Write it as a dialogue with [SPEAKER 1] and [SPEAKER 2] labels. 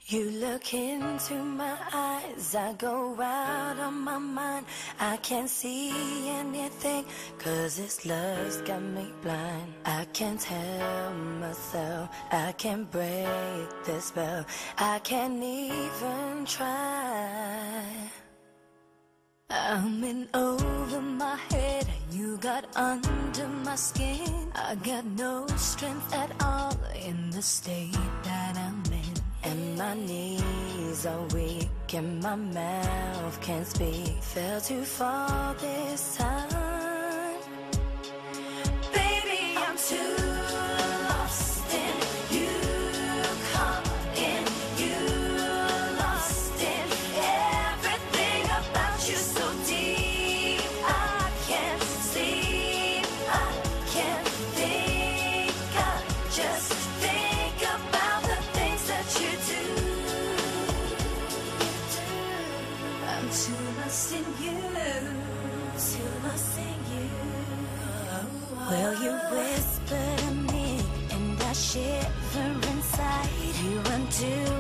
[SPEAKER 1] You look into my eyes, I go out on my mind. I can't see anything, 'cause this love's got me blind. I can't help myself, I can't break the spell, I can't even try. I'm in over my head, you got under my skin. I got no strength at all in the state that I'm in. And my knees are weak and my mouth can't speak. Fell too far this time. Baby, I'm too lost in you, caught in you, lost in everything about you so deep. I can't sleep, I can't think, I just think about the things that you do. I'm too lost in you, too lost in you. Well, you whisper to me and I shiver inside. You undo